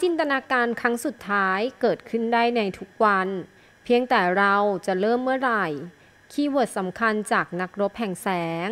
จินตนาการครั้งสุดท้ายเกิดขึ้นได้ในทุกวันเพียงแต่เราจะเริ่มเมื่อไหร่คีย์เวิร์ดสำคัญจากนักรบแห่งแสง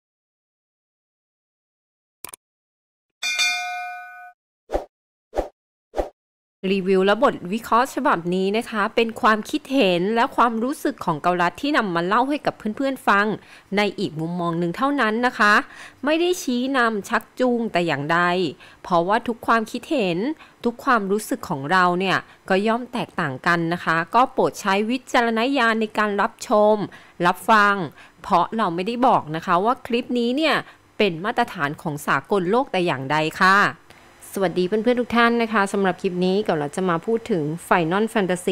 รีวิวและบทวิเคราะห์ฉบับนี้นะคะเป็นความคิดเห็นและความรู้สึกของเกาลัดที่นำมาเล่าให้กับเพื่อนๆฟังในอีกมุมมองหนึ่งเท่านั้นนะคะไม่ได้ชี้นำชักจูงแต่อย่างใดเพราะว่าทุกความคิดเห็นทุกความรู้สึกของเราเนี่ยก็ย่อมแตกต่างกันนะคะก็โปรดใช้วิจารณญาณในการรับชมรับฟังเพราะเราไม่ได้บอกนะคะว่าคลิปนี้เนี่ยเป็นมาตรฐานของสากลโลกแต่อย่างใดค่ะสวัสดีเพื่อนๆทุกท่านนะคะสำหรับคลิปนี้เราจะมาพูดถึง Final Fantasy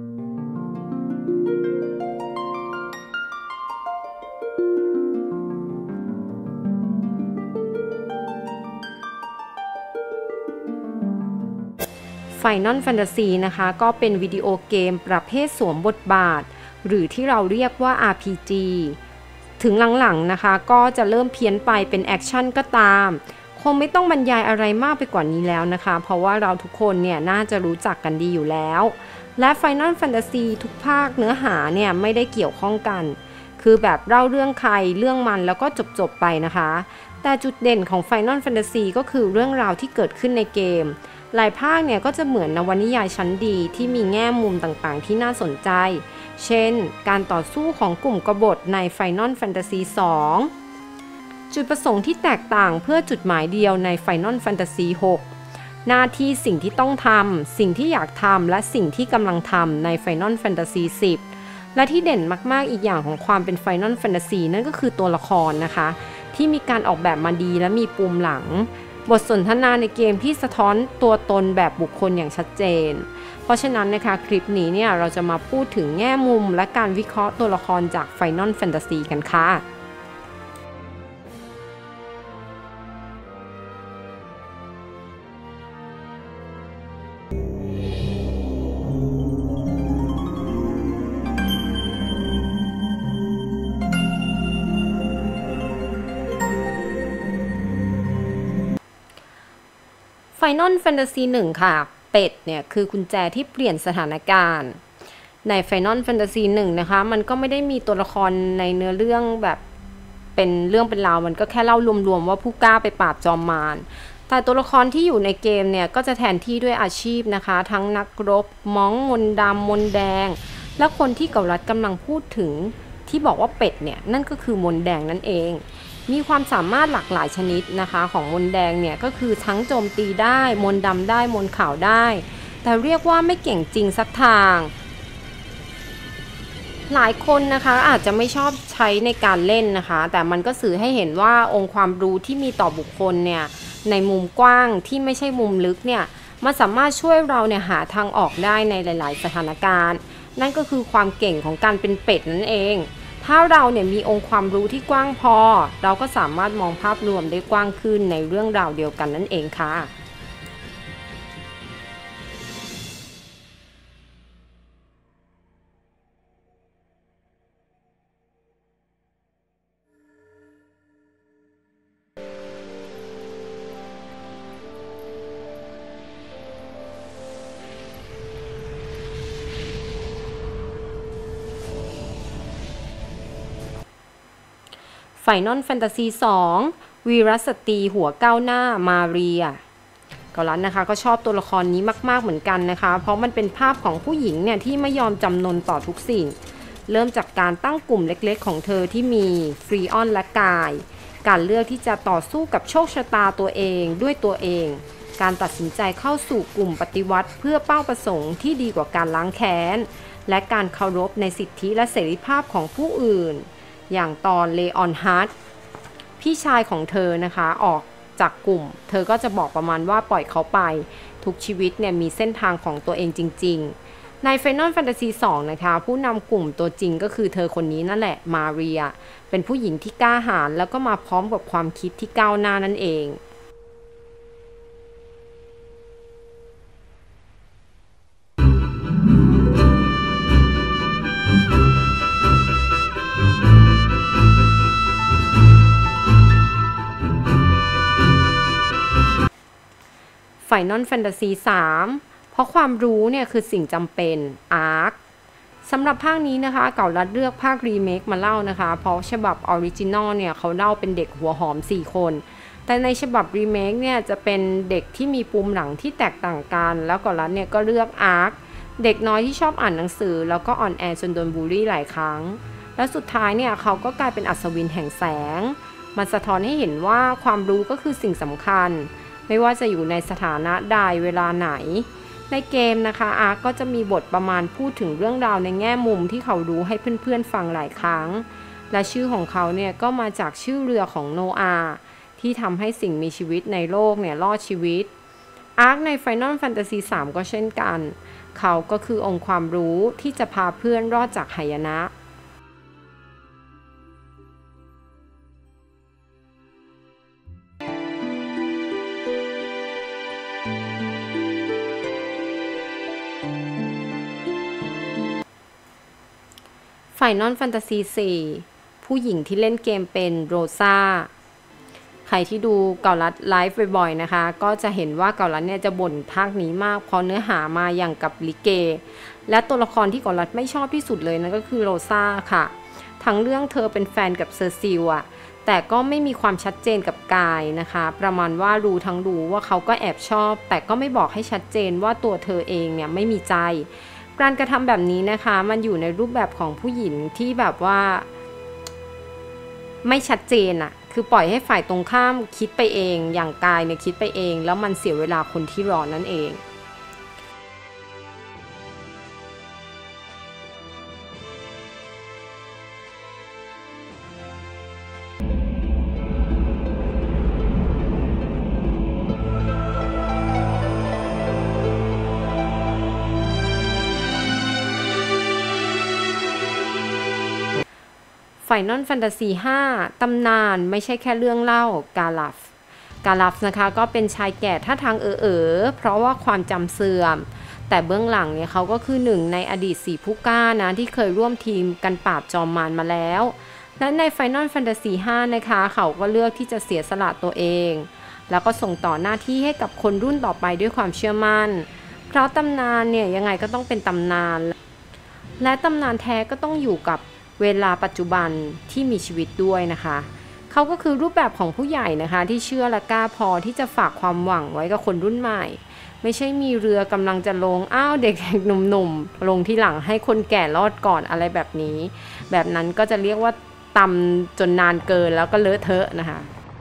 Final Fantasy นะคะก็เป็นวิดีโอเกมประเภทสวมบทบาทหรือที่เราเรียกว่า RPG ถึงหลังๆนะคะก็จะเริ่มเพี้ยนไปเป็นแอคชั่นก็ตามคงไม่ต้องบรรยายอะไรมากไปกว่านี้แล้วนะคะเพราะว่าเราทุกคนเนี่ยน่าจะรู้จักกันดีอยู่แล้วและ Final Fantasy ทุกภาคเนื้อหาเนี่ยไม่ได้เกี่ยวข้องกันคือแบบเล่าเรื่องใครเรื่องมันแล้วก็จบไปนะคะแต่จุดเด่นของ Final Fantasy ก็คือเรื่องราวที่เกิดขึ้นในเกมหลายภาคเนี่ยก็จะเหมือนนวนิยายชั้นดีที่มีแง่มุมต่างๆที่น่าสนใจเช่นการต่อสู้ของกลุ่มกบฏใน Final Fantasy 2จุดประสงค์ที่แตกต่างเพื่อจุดหมายเดียวใน Final Fantasy 6 หน้าที่สิ่งที่ต้องทำสิ่งที่อยากทำและสิ่งที่กำลังทำใน Final Fantasy 10 และที่เด่นมากๆอีกอย่างของความเป็น Final Fantasy นั่นก็คือตัวละครนะคะที่มีการออกแบบมาดีและมีปูมหลังบทสนทนาในเกมที่สะท้อนตัวตนแบบบุคคลอย่างชัดเจนเพราะฉะนั้นนะคะคลิปนี้เนี่ยเราจะมาพูดถึงแง่มุมและการวิเคราะห์ตัวละครจาก Final Fantasy กันค่ะFinal Fantasy 1 ค่ะเป็ดเนี่ยคือกุญแจที่เปลี่ยนสถานการณ์ใน Final Fantasy 1 นะคะมันก็ไม่ได้มีตัวละครในเนื้อเรื่องแบบเป็นเรื่องเป็นราวมันก็แค่เล่ารวมๆว่าผู้กล้าไปปราบจอมมารแต่ตัวละครที่อยู่ในเกมเนี่ยก็จะแทนที่ด้วยอาชีพนะคะทั้งนักรบม้องมนต์ดำมนต์แดงและคนที่เกาลัดกำลังพูดถึงที่บอกว่าเป็ดเนี่ยนั่นก็คือมนต์แดงนั่นเองมีความสามารถหลากหลายชนิดนะคะของมนต์แดงเนี่ยก็คือทั้งโจมตีได้มนต์ดำได้มนต์ขาวได้แต่เรียกว่าไม่เก่งจริงสักทางหลายคนนะคะอาจจะไม่ชอบใช้ในการเล่นนะคะแต่มันก็สื่อให้เห็นว่าองค์ความรู้ที่มีต่อบุคคลเนี่ยในมุมกว้างที่ไม่ใช่มุมลึกเนี่ยมันสามารถช่วยเราเนี่ยหาทางออกได้ในหลายๆสถานการณ์นั่นก็คือความเก่งของการเป็นเป็ดนั่นเองถ้าเราเนี่ยมีองค์ความรู้ที่กว้างพอเราก็สามารถมองภาพรวมได้กว้างขึ้นในเรื่องราวเดียวกันนั่นเองค่ะFinal Fantasy 2 วีรสตรีหัวก้าวหน้ามาเรียก็แล้วนะคะก็ชอบตัวละครนี้มากๆเหมือนกันนะคะเพราะมันเป็นภาพของผู้หญิงเนี่ยที่ไม่ยอมจำนนต่อทุกสิ่งเริ่มจากการตั้งกลุ่มเล็กๆของเธอที่มีฟรีออนและกายการเลือกที่จะต่อสู้กับโชคชะตาตัวเองด้วยตัวเองการตัดสินใจเข้าสู่กลุ่มปฏิวัติเพื่อเป้าประสงค์ที่ดีกว่าการล้างแค้นและการเคารพในสิทธิและเสรีภาพของผู้อื่นอย่างตอนเลออนฮาร์ทพี่ชายของเธอนะคะออกจากกลุ่มเธอก็จะบอกประมาณว่าปล่อยเขาไปทุกชีวิตเนี่ยมีเส้นทางของตัวเองจริงๆใน Final Fantasy 2 นะคะผู้นำกลุ่มตัวจริงก็คือเธอคนนี้นั่นแหละมาเรียเป็นผู้หญิงที่กล้าหาญแล้วก็มาพร้อมกับความคิดที่ก้าวหน้านั่นเอง Final Fantasy 3เพราะความรู้เนี่ยคือสิ่งจำเป็น ARC สำหรับภาคนี้นะคะเก่ารัดเลือกภาครีเมคมาเล่านะคะเพราะฉบับออริจินอลเนี่ยเขาเล่าเป็นเด็กหัวหอม4คนแต่ในฉบับรีเมคเนี่ยจะเป็นเด็กที่มีปูมหลังที่แตกต่างกันแล้วเก่ารัดเนี่ยก็เลือก ARC เด็กน้อยที่ชอบอ่านหนังสือแล้วก็อ่อนแอจนโดนบูลลี่หลายครั้งและสุดท้ายเนี่ยเขาก็กลายเป็นอัศวินแห่งแสงมันสะท้อนให้เห็นว่าความรู้ก็คือสิ่งสำคัญไม่ว่าจะอยู่ในสถานะใดเวลาไหนในเกมนะคะอาร์ก็จะมีบทประมาณพูดถึงเรื่องราวในแง่มุมที่เขารู้ให้เพื่อนๆฟังหลายครั้งและชื่อของเขาเนี่ยก็มาจากชื่อเรือของโนอาห์ที่ทำให้สิ่งมีชีวิตในโลกเนี่ยรอดชีวิตอาร์ใน Final Fantasy 3 ก็เช่นกันเขาก็คือองค์ความรู้ที่จะพาเพื่อนรอดจากหายนะ Final Fantasy 4 ผู้หญิงที่เล่นเกมเป็นโรซาใครที่ดูเกาลัดไลฟ์บ่อยๆนะคะก็จะเห็นว่าเกาลัดเนี่ยจะบ่นภาคนี้มากเพราะเนื้อหามาอย่างกับลิเกและตัวละครที่เกาลัดไม่ชอบที่สุดเลยนั่นก็คือโรซาค่ะทั้งเรื่องเธอเป็นแฟนกับเซอร์ซิลอะแต่ก็ไม่มีความชัดเจนกับกายนะคะประมาณว่ารู้ทั้งรู้ว่าเขาก็แอบชอบแต่ก็ไม่บอกให้ชัดเจนว่าตัวเธอเองเนี่ยไม่มีใจการกระทำแบบนี้นะคะมันอยู่ในรูปแบบของผู้หญิงที่แบบว่าไม่ชัดเจนอะคือปล่อยให้ฝ่ายตรงข้ามคิดไปเองอย่างกายเนี่ยคิดไปเองแล้วมันเสียเวลาคนที่รอนั่นเอง Final Fantasy 5 ตำนานไม่ใช่แค่เรื่องเล่ากาลัฟนะคะก็เป็นชายแก่ท่าทางเพราะว่าความจำเสื่อมแต่เบื้องหลังเนี่ยเขาก็คือหนึ่งในอดีต4ผู้กล้านะที่เคยร่วมทีมกันปราบจอมมารมาแล้วและใน Final Fantasy 5 นะคะเขาก็เลือกที่จะเสียสละตัวเองแล้วก็ส่งต่อหน้าที่ให้กับคนรุ่นต่อไปด้วยความเชื่อมั่นเพราะตำนานเนี่ยยังไงก็ต้องเป็นตำนานและตำนานแท้ก็ต้องอยู่กับเวลาปัจจุบันที่มีชีวิตด้วยนะคะเขาก็คือรูปแบบของผู้ใหญ่นะคะที่เชื่อและกล้าพอที่จะฝากความหวังไว้กับคนรุ่นใหม่ไม่ใช่มีเรือกำลังจะลงเด็กหนุ่มๆลงที่หลังให้คนแก่รอดก่อนอะไรแบบนี้แบบนั้นก็จะเรียกว่าตำจนนานเกินแล้วก็เลอะเทอะนะคะ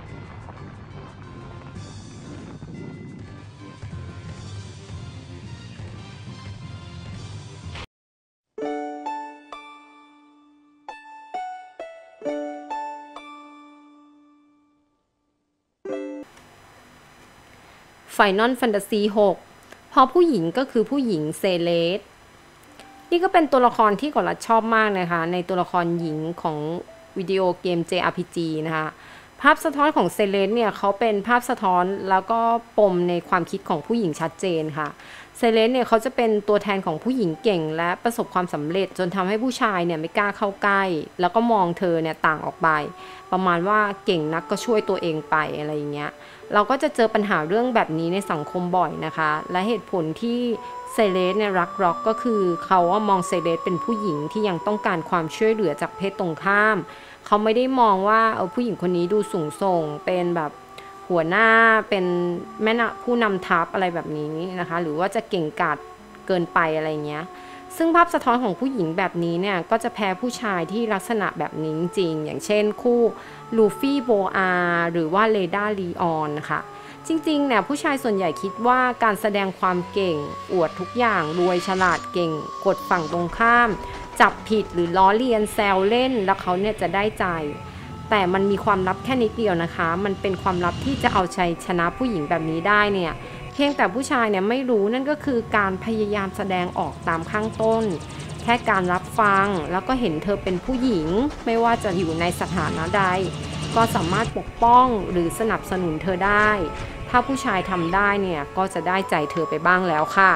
Final Fantasy 6 เพราะผู้หญิงก็คือผู้หญิงเซเลสนี่ก็เป็นตัวละครที่กอลัดชอบมากนะคะในตัวละครหญิงของวิดีโอเกม JRPG นะคะภาพสะท้อนของเซเลสเนี่ยเขาเป็นภาพสะท้อนแล้วก็ปมในความคิดของผู้หญิงชัดเจนค่ะเซเลสเนี่ยเขาจะเป็นตัวแทนของผู้หญิงเก่งและประสบความสำเร็จจนทำให้ผู้ชายเนี่ยไม่กล้าเข้าใกล้แล้วก็มองเธอเนี่ยต่างออกไปประมาณว่าเก่งนักก็ช่วยตัวเองไปอะไรอย่างเงี้ยเราก็จะเจอปัญหาเรื่องแบบนี้ในสังคมบ่อยนะคะและเหตุผลที่เซเลสเนี่ยรักร็อกก็คือเขาว่ามองเซเลสเป็นผู้หญิงที่ยังต้องการความช่วยเหลือจากเพศตรงข้ามเขาไม่ได้มองว่าผู้หญิงคนนี้ดูสูงส่งเป็นแบบหัวหน้าเป็นแม่ผู้นำทัพอะไรแบบนี้นะคะหรือว่าจะเก่งกาจเกินไปอะไรเงี้ยซึ่งภาพสะท้อนของผู้หญิงแบบนี้เนี่ยก็จะแพ้ผู้ชายที่ลักษณะแบบนี้จริงๆอย่างเช่นคู่ลูฟี่โบอาหรือว่าเรดาลีออนนะคะจริงๆเนี่ยผู้ชายส่วนใหญ่คิดว่าการแสดงความเก่งอวดทุกอย่างรวยฉลาดเก่งกดฝั่งตรงข้ามจับผิดหรือล้อเลียนแซวเล่นแล้วเขาเนี่ยจะได้ใจแต่มันมีความลับแค่นิดเดียวนะคะมันเป็นความลับที่จะเอาชัยชนะผู้หญิงแบบนี้ได้เนี่ยเพียงแต่ผู้ชายเนี่ยไม่รู้นั่นก็คือการพยายามแสดงออกตามข้างต้นแค่การรับฟังแล้วก็เห็นเธอเป็นผู้หญิงไม่ว่าจะอยู่ในสถานะใดก็สามารถปกป้องหรือสนับสนุนเธอได้ถ้าผู้ชายทำได้เนี่ยก็จะได้ใจเธอไปบ้างแล้วค่ะ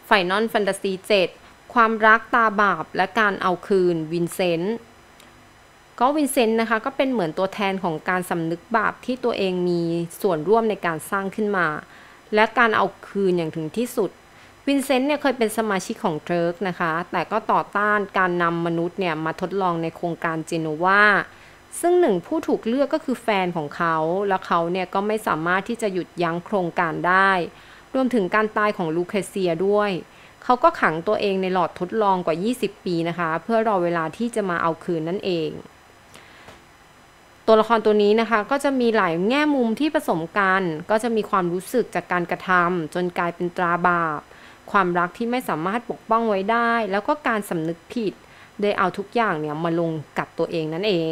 Final Fantasy 7 ความรักตาบาปและการเอาคืนวินเซนต์ก็วินเซนต์นะคะก็เป็นเหมือนตัวแทนของการสำนึกบาปที่ตัวเองมีส่วนร่วมในการสร้างขึ้นมาและการเอาคืนอย่างถึงที่สุดวินเซนต์เนี่ยเคยเป็นสมาชิกของเทิร์กนะคะแต่ก็ต่อต้านการนำมนุษย์เนี่ยมาทดลองในโครงการเจโนวาซึ่งหนึ่งผู้ถูกเลือกก็คือแฟนของเขาและเขาเนี่ยก็ไม่สามารถที่จะหยุดยั้งโครงการได้รวมถึงการตายของลูเคเซียด้วยเขาก็ขังตัวเองในหลอดทดลองกว่า20 ปีนะคะเพื่อรอเวลาที่จะมาเอาคืนนั่นเองตัวละครตัวนี้นะคะก็จะมีหลายแง่มุมที่ผสมกันก็จะมีความรู้สึกจากการกระทำจนกลายเป็นตราบาปความรักที่ไม่สามารถปกป้องไว้ได้แล้วก็การสำนึกผิดโดยเอาทุกอย่างเนี่ยมาลงกับตัวเองนั่นเอง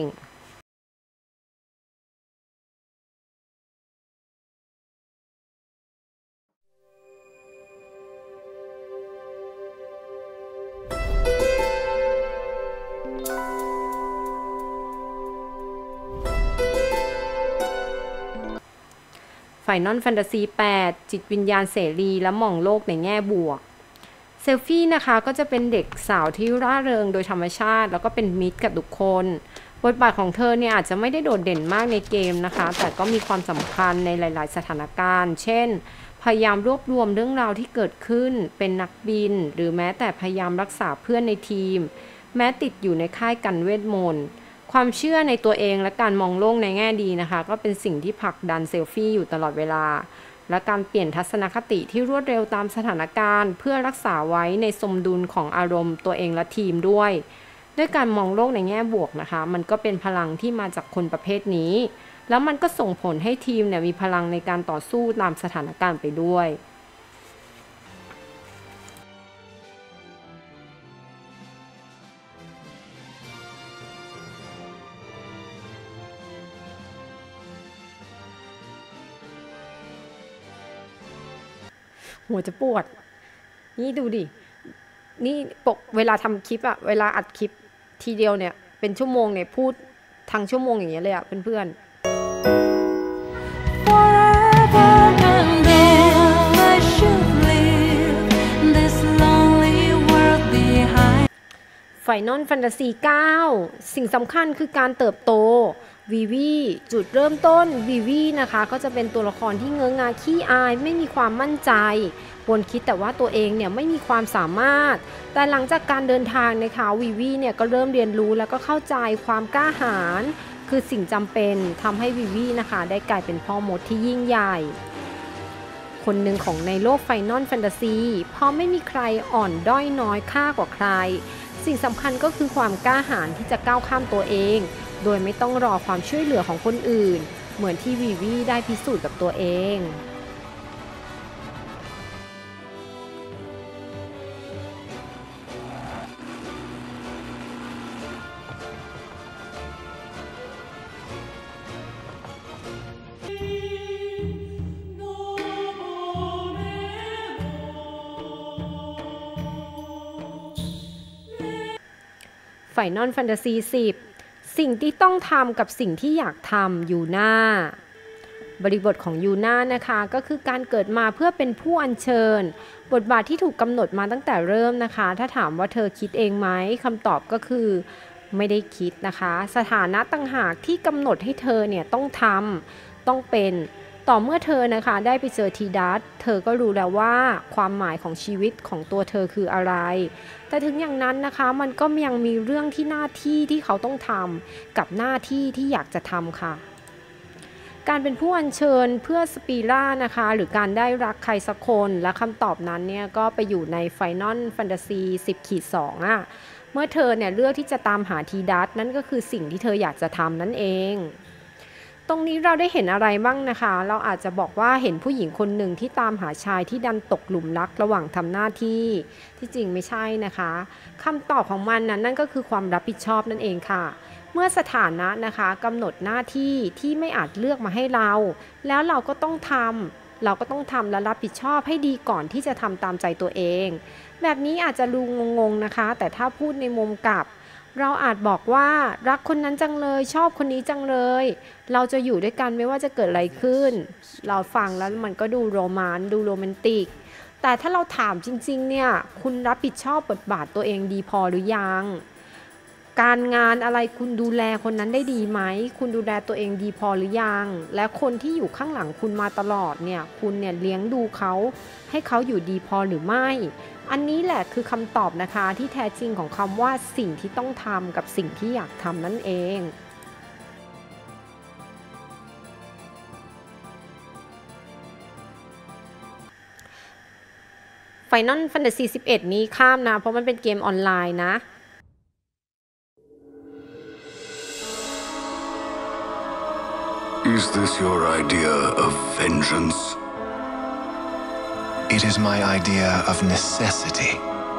Final Fantasy 8 จิตวิญญาณเสรีและมองโลกในแง่บวกเซลฟี่นะคะก็จะเป็นเด็กสาวที่ร่าเริงโดยธรรมชาติแล้วก็เป็นมิตรกับทุกคนบทบาทของเธอเนี่ยอาจจะไม่ได้โดดเด่นมากในเกมนะคะแต่ก็มีความสำคัญในหลายๆสถานการณ์เช่นพยายามรวบรวมเรื่องราวที่เกิดขึ้นเป็นนักบินหรือแม้แต่พยายามรักษาเพื่อนในทีมแม้ติดอยู่ในค่ายกันเวทมนต์ความเชื่อในตัวเองและการมองโลกในแง่ดีนะคะก็เป็นสิ่งที่ผลักดันเซลฟี่อยู่ตลอดเวลาและการเปลี่ยนทัศนคติที่รวดเร็วตามสถานการณ์เพื่อรักษาไว้ในสมดุลของอารมณ์ตัวเองและทีมด้วยการมองโลกในแง่บวกนะคะมันก็เป็นพลังที่มาจากคนประเภทนี้แล้วมันก็ส่งผลให้ทีมเนี่ยมีพลังในการต่อสู้ตามสถานการณ์ไปด้วยหัวจะปวดนี่ดูดินี่ปกเวลาทำคลิปอะเวลาอัดคลิปทีเดียวเนี่ยเป็นชั่วโมงเนี่ยพูดทั้งชั่วโมงอย่างเงี้ยเลยอะเพื่อนFinal Fantasy 9 สิ่งสำคัญคือการเติบโตวีวีจุดเริ่มต้นวีวีนะคะก็จะเป็นตัวละครที่เงื้องาขี้อายไม่มีความมั่นใจวนคิดแต่ว่าตัวเองเนี่ยไม่มีความสามารถแต่หลังจากการเดินทางนะคะวีวีเนี่ยก็เริ่มเรียนรู้แล้วก็เข้าใจความกล้าหาญคือสิ่งจำเป็นทำให้วีวีนะคะได้กลายเป็นพ่อมดที่ยิ่งใหญ่คนหนึ่งของในโลก Final Fantasy เพราะไม่มีใครอ่อนด้อยน้อยค่ากว่าใครสิ่งสำคัญก็คือความกล้าหาญที่จะก้าวข้ามตัวเองโดยไม่ต้องรอความช่วยเหลือของคนอื่นเหมือนที่วีวีได้พิสูจน์กับตัวเอง Final Fantasy 10 สิ่งที่ต้องทำกับสิ่งที่อยากทำยูน่าบริบทของยูน่านะคะก็คือการเกิดมาเพื่อเป็นผู้อัญเชิญบทบาทที่ถูกกำหนดมาตั้งแต่เริ่มนะคะถ้าถามว่าเธอคิดเองไหมคำตอบก็คือไม่ได้คิดนะคะสถานะต่างหากที่กำหนดให้เธอเนี่ยต้องทำต้องเป็นต่อเมื่อเธอนะคะได้ไปเจอทีดัสเธอก็รู้แล้วว่าความหมายของชีวิตของตัวเธอคืออะไรแต่ถึงอย่างนั้นนะคะมันก็ยังมีเรื่องที่หน้าที่ที่เขาต้องทำกับหน้าที่ที่อยากจะทำค่ะการเป็นผู้อัญเชิญเพื่อสปีร่านะคะหรือการได้รักใครสักคนและคำตอบนั้นเนี่ยก็ไปอยู่ใน Final Fantasy 10-2 อ่ะเมื่อเธอเนี่ยเลือกที่จะตามหาทีดัสนั่นก็คือสิ่งที่เธออยากจะทำนั่นเองตรงนี้เราได้เห็นอะไรบ้างนะคะเราอาจจะบอกว่าเห็นผู้หญิงคนหนึ่งที่ตามหาชายที่ดันตกหลุมรักระหว่างทำหน้าที่ที่จริงไม่ใช่นะคะคำตอบของมันนั้นนั่นก็คือความรับผิดชอบนั่นเองค่ะเมื่อสถานะนะคะกำหนดหน้าที่ที่ไม่อาจเลือกมาให้เราแล้วเราก็ต้องทำและรับผิดชอบให้ดีก่อนที่จะทำตามใจตัวเองแบบนี้อาจจะดูงงๆนะคะแต่ถ้าพูดในมุมกลับเราอาจบอกว่ารักคนนั้นจังเลยชอบคนนี้จังเลยเราจะอยู่ด้วยกันไม่ว่าจะเกิดอะไรขึ้นเราฟังแล้วมันก็ดูโรแมนติกแต่ถ้าเราถามจริงๆเนี่ยคุณรับผิดชอบบทบาทตัวเองดีพอหรือยังการงานอะไรคุณดูแลคนนั้นได้ดีไหมคุณดูแลตัวเองดีพอหรือยังและคนที่อยู่ข้างหลังคุณมาตลอดเนี่ยคุณเนี่ยเลี้ยงดูเขาให้เขาอยู่ดีพอหรือไม่อันนี้แหละคือคำตอบนะคะที่แท้จริงของคำว่าสิ่งที่ต้องทำกับสิ่งที่อยากทำนั่นเอง Final Fantasy 11 นี้ข้ามนะเพราะมันเป็นเกมออนไลน์นะ Is this your idea of vengeance? It is my idea of necessity.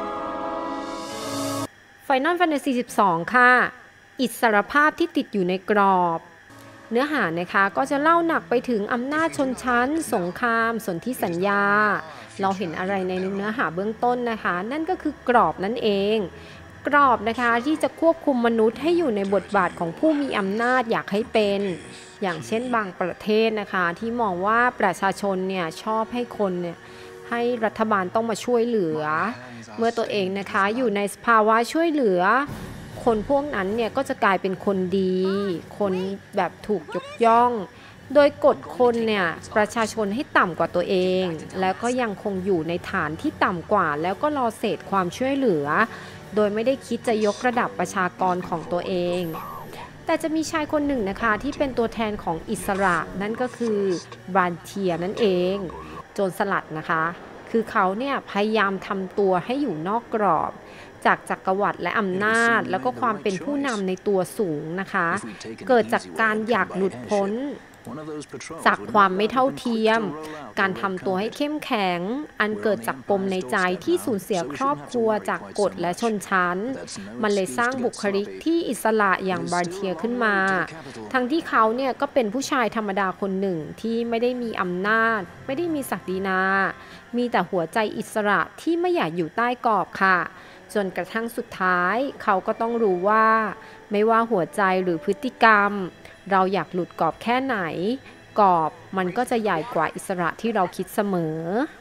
Final Fantasy 12 ค่ะ อิสรภาพที่ติดอยู่ในกรอบ เนื้อหานะคะก็จะเล่าหนักไปถึงอำนาจชนชั้นสงครามสนธิสัญญาเราเห็นอะไรในเนื้อหาเบื้องต้นนะคะนั่นก็คือกรอบนั่นเองกรอบนะคะที่จะควบคุมมนุษย์ให้อยู่ในบทบาทของผู้มีอำนาจอยากให้เป็นอย่างเช่นบางประเทศนะคะที่มองว่าประชาชนเนี่ยชอบให้คนเนี่ยให้รัฐบาลต้องมาช่วยเหลือเมื่อตัวเองนะคะอยู่ในสภาวะช่วยเหลือคนพวกนั้นเนี่ยก็จะกลายเป็นคนดีคนแบบถูกยกย่องโดยกดคนเนี่ยประชาชนให้ต่ำกว่าตัวเองแล้วก็ยังคงอยู่ในฐานที่ต่ำกว่าแล้วก็รอเศษความช่วยเหลือโดยไม่ได้คิดจะยกระดับประชากรของตัวเองแต่จะมีชายคนหนึ่งนะคะที่เป็นตัวแทนของอิสระนั่นก็คือบรานเทียนั่นเองโจรสลัดนะคะคือเขาเนี่ยพยายามทำตัวให้อยู่นอกกรอบจากจักรวรรดิและอำนาจแล้วก็ความเป็นผู้นำในตัวสูงนะคะเกิดจากการอยากหลุดพ้นจากความไม่เท่าเทียมการทำตัวให้เข้มแข็งอันเกิดจากปมในใจที่สูญเสียครอบครัวจากกฎและชนชั้นมันเลยสร้างบุคลิกที่อิสระอย่างบาร์เทียขึ้นมาทั้งที่เขาเนี่ยก็เป็นผู้ชายธรรมดาคนหนึ่งที่ไม่ได้มีอำนาจไม่ได้มีศักดินามีแต่หัวใจอิสระที่ไม่อยากอยู่ใต้กรอบค่ะจนกระทั่งสุดท้ายเขาก็ต้องรู้ว่าไม่ว่าหัวใจหรือพฤติกรรมเราอยากหลุดกรอบแค่ไหนกรอบมันก็จะใหญ่กว่าอิสระที่เราคิดเสมอ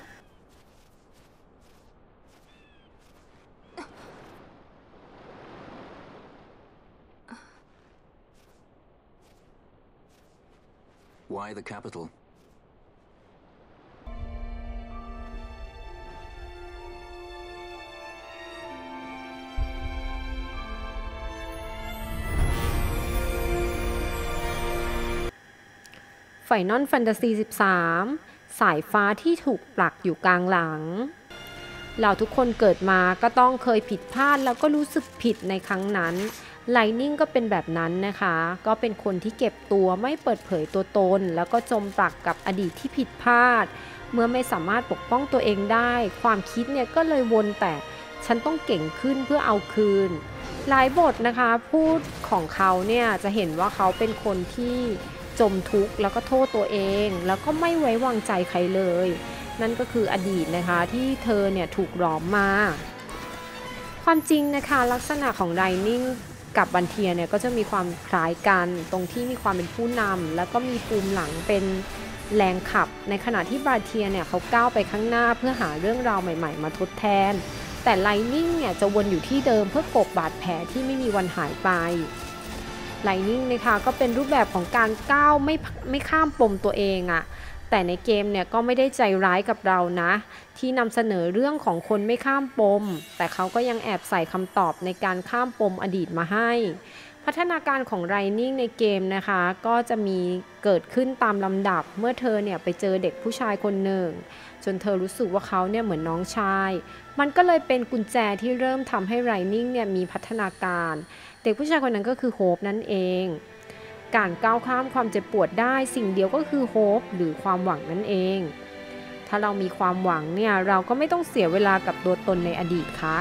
Why the capital? Final Fantasy 13 สายฟ้าที่ถูกปลักอยู่กลางหลังเราทุกคนเกิดมาก็ต้องเคยผิดพลาดแล้วก็รู้สึกผิดในครั้งนั้นไลนิ่งก็เป็นแบบนั้นนะคะก็เป็นคนที่เก็บตัวไม่เปิดเผยตัวตนแล้วก็จมปลักกับอดีตที่ผิดพลาดเมื่อไม่สามารถปกป้องตัวเองได้ความคิดเนี่ยก็เลยวนแต่ฉันต้องเก่งขึ้นเพื่อเอาคืนหลายบทนะคะพูดของเขาเนี่ยจะเห็นว่าเขาเป็นคนที่จมทุกข์แล้วก็โทษตัวเองแล้วก็ไม่ไว้วางใจใครเลยนั่นก็คืออดีตนะคะที่เธอเนี่ยถูกหลอมมาความจริงนะคะลักษณะของไดนิ่งกับบันเทียเนี่ยก็จะมีความคล้ายกันตรงที่มีความเป็นผู้นำแล้วก็มีปูมหลังเป็นแรงขับในขณะที่บาเทียเนี่ยเขาก้าวไปข้างหน้าเพื่อหาเรื่องราวใหม่ๆมาทดแทนแต่ไลนิ่งเนี่ยจะวนอยู่ที่เดิมเพื่อกลบบาดแผลที่ไม่มีวันหายไปไลนิ่งนะคะก็เป็นรูปแบบของการก้าวไม่ข้ามปมตัวเองอะแต่ในเกมเนี่ยก็ไม่ได้ใจร้ายกับเรานะที่นำเสนอเรื่องของคนไม่ข้ามปมแต่เขาก็ยังแอบใส่คำตอบในการข้ามปมอดีตมาให้พัฒนาการของไรนิ่งในเกมนะคะก็จะมีเกิดขึ้นตามลำดับเมื่อเธอเนี่ยไปเจอเด็กผู้ชายคนหนึ่งจนเธอรู้สึกว่าเขาเนี่ยเหมือนน้องชายมันก็เลยเป็นกุญแจที่เริ่มทำให้ไรนิ่งเนี่ยมีพัฒนาการเด็กผู้ชายคนนั้นก็คือโฮปนั่นเองการก้าวข้ามความเจ็บปวดได้สิ่งเดียวก็คือโฮปหรือความหวังนั่นเองถ้าเรามีความหวังเนี่ยเราก็ไม่ต้องเสียเวลากับตัวตนในอดีตค่ะ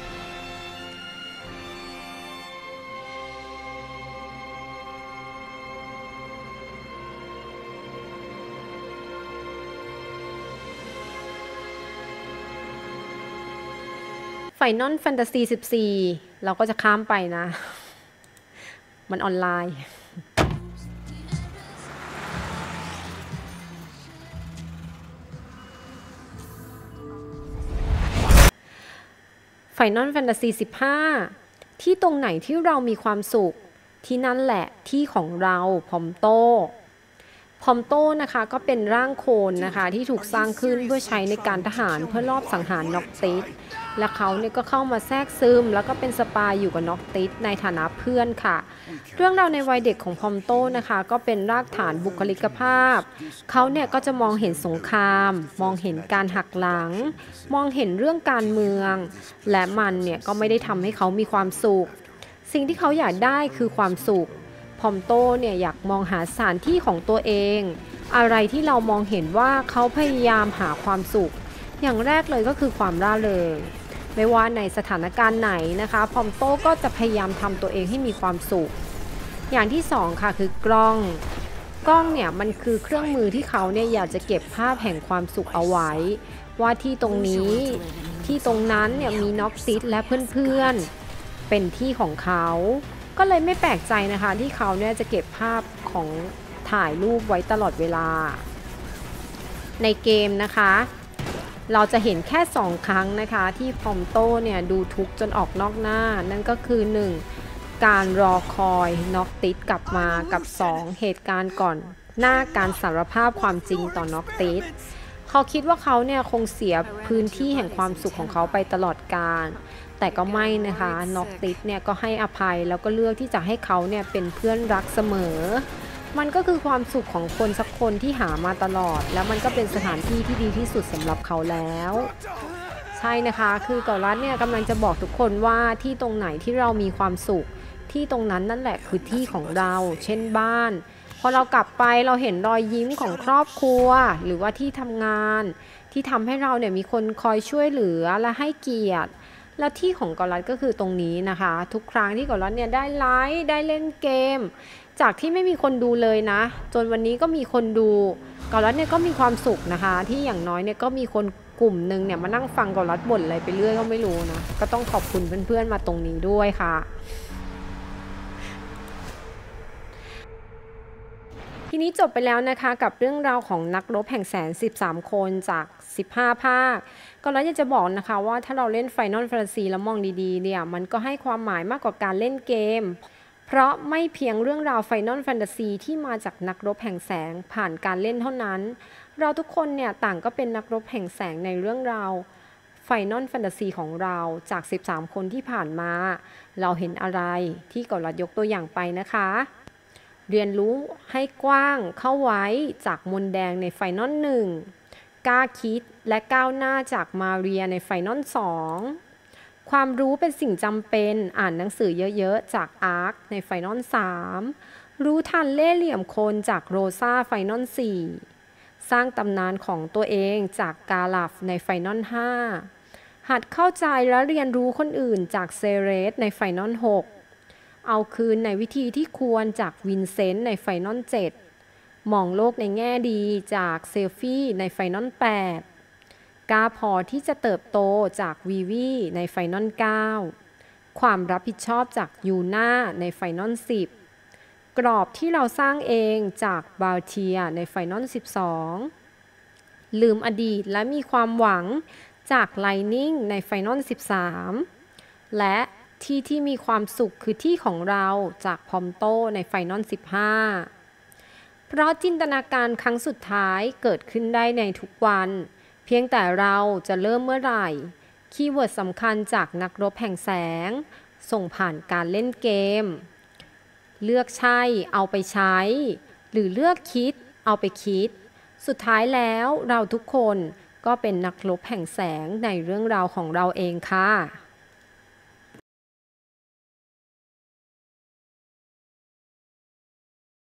Final Fantasy 14 เราก็จะข้ามไปนะ มันออนไลน์ Final Fantasy 15 ที่ตรงไหนที่เรามีความสุขที่นั่นแหละที่ของเราพอมโตนะคะก็เป็นร่างโคลนนะคะที่ถูกสร้างขึ้นเพื่อใช้ในการทหารเพื่อลอบสังหารน็อกติสและเขาเนี่ยก็เข้ามาแทรกซึมแล้วก็เป็นสปายอยู่กับน็อกติสในฐานะเพื่อนค่ะเรื่องราวในวัยเด็กของพอมโตนะคะก็เป็นรากฐานบุคลิกภาพเขาเนี่ยก็จะมองเห็นสงครามมองเห็นการหักหลังมองเห็นเรื่องการเมืองและมันเนี่ยก็ไม่ได้ทำให้เขามีความสุขสิ่งที่เขาอยากได้คือความสุขพอมโตเนี่ยอยากมองหาสถานที่ของตัวเองอะไรที่เรามองเห็นว่าเขาพยายามหาความสุขอย่างแรกเลยก็คือความร่าเริงไม่ว่าในสถานการณ์ไหนนะคะพอมโตก็จะพยายามทำตัวเองให้มีความสุขอย่างที่สองค่ะคือกล้องเนี่ยมันคือเครื่องมือที่เขาเนี่ยอยากจะเก็บภาพแห่งความสุขเอาไว้ว่าที่ตรงนี้ที่ตรงนั้นเนี่ยมีน็อกติสและเพื่อนๆเป็นที่ของเขาก็เลยไม่แปลกใจนะคะที่เขาเนี่ยจะเก็บภาพของถ่ายรูปไว้ตลอดเวลาในเกมนะคะเราจะเห็นแค่2ครั้งนะคะที่พอมโตเนี่ยดูทุกข์จนออกนอกหน้านั่นก็คือ1การรอคอยน็อกติสกลับมากับ2เหตุการณ์ก่อนหน้าการสารภาพความจริงต่อน็อกติสเขาคิดว่าเขาเนี่ยคงเสียพื้นที่แห่งความสุขของเขาไปตลอดกาลแต่ก็ไม่นะคะน็อกติสเนี่ยก็ให้อภัยแล้วก็เลือกที่จะให้เขาเนี่ยเป็นเพื่อนรักเสมอมันก็คือความสุขของคนสักคนที่หามาตลอดแล้วมันก็เป็นสถานที่ที่ดีที่สุดสำหรับเขาแล้วใช่นะคะคือกอรัสเนี่ยกำลังจะบอกทุกคนว่าที่ตรงไหนที่เรามีความสุขที่ตรงนั้นนั่นแหละคือที่ของเราเช่นบ้านพอเรากลับไปเราเห็นรอยยิ้มของครอบครัวหรือว่าที่ทำงานที่ทำให้เราเนี่ยมีคนคอยช่วยเหลือและให้เกียรติแล้วที่ของกอรัสก็คือตรงนี้นะคะทุกครั้งที่กอรัสเนี่ยได้ไลฟ์ได้เล่นเกมจากที่ไม่มีคนดูเลยนะจนวันนี้ก็มีคนดูกอรัสเนี่ยก็มีความสุขนะคะที่อย่างน้อยเนี่ยก็มีคนกลุ่มหนึ่งเนี่ยมานั่งฟังกอรัสบ่นอะไรไปเรื่อยก็ไม่รู้นะก็ต้องขอบคุณเพื่อนๆมาตรงนี้ด้วยค่ะทีนี้จบไปแล้วนะคะกับเรื่องราวของนักรบแห่งแสน13คนจาก15ภาคก็แล้วอยากจะบอกนะคะว่าถ้าเราเล่น Final Fantasy แล้วมองดีๆเนี่ยมันก็ให้ความหมายมากกว่าการเล่นเกมเพราะไม่เพียงเรื่องราว Final Fantasy ที่มาจากนักรบแห่งแสงผ่านการเล่นเท่านั้นเราทุกคนเนี่ยต่างก็เป็นนักรบแห่งแสงในเรื่องราว Final Fantasy ของเราจาก13คนที่ผ่านมาเราเห็นอะไรที่กอรัสยกตัวอย่างไปนะคะเรียนรู้ให้กว้างเข้าไว้จากมนแดงในไฟนอล1กล้าคิดและก้าวหน้าจากมาเรียในไฟนอล2ความรู้เป็นสิ่งจำเป็นอ่านหนังสือเยอะๆจากอาร์คในไฟนอล3รู้ทันเล่ห์เหลี่ยมคนจากโรซาไฟนอล4สร้างตำนานของตัวเองจากกาลัฟในไฟนอล5หัดเข้าใจและเรียนรู้คนอื่นจากเซเรสในไฟนอล6เอาคืนในวิธีที่ควรจากวินเซนต์ในไฟนอล7มองโลกในแง่ดีจากเซลฟี่ในไฟนอล8กล้าพอที่จะเติบโตจากวีวีในไฟนอล9ความรับผิดชอบจากยูน่าในไฟนอล10กรอบที่เราสร้างเองจากบาลเทียในไฟนอล12ลืมอดีตและมีความหวังจากไลนิ่งในไฟนอล13และที่มีความสุขคือที่ของเราจากพอมโตในไฟนอล15เพราะจินตนาการครั้งสุดท้ายเกิดขึ้นได้ในทุกวันเพียงแต่เราจะเริ่มเมื่อไหร่คีย์เวิร์ดสำคัญจากนักรบแห่งแสงส่งผ่านการเล่นเกมเลือกใช่เอาไปใช้หรือเลือกคิดเอาไปคิดสุดท้ายแล้วเราทุกคนก็เป็นนักรบแห่งแสงในเรื่องราวของเราเองค่ะ